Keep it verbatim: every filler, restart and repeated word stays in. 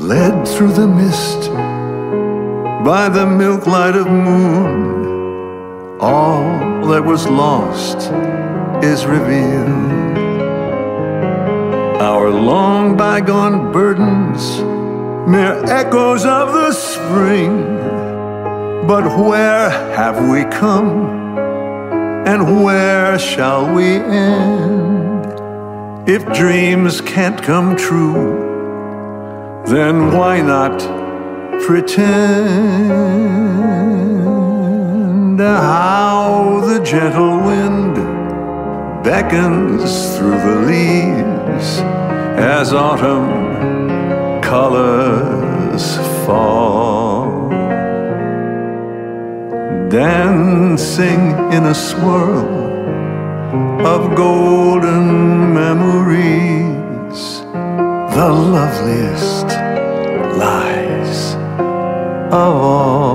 led through the mist by the milk light of moon. All that was lost is revealed. Our long bygone burdens, mere echoes of the spring. But where have we come, and where shall we end? If dreams can't come true, then why not pretend? How the gentle wind beckons through the leaves as autumn colors fall, dancing in a swirl of golden memories. The loveliest lies of all.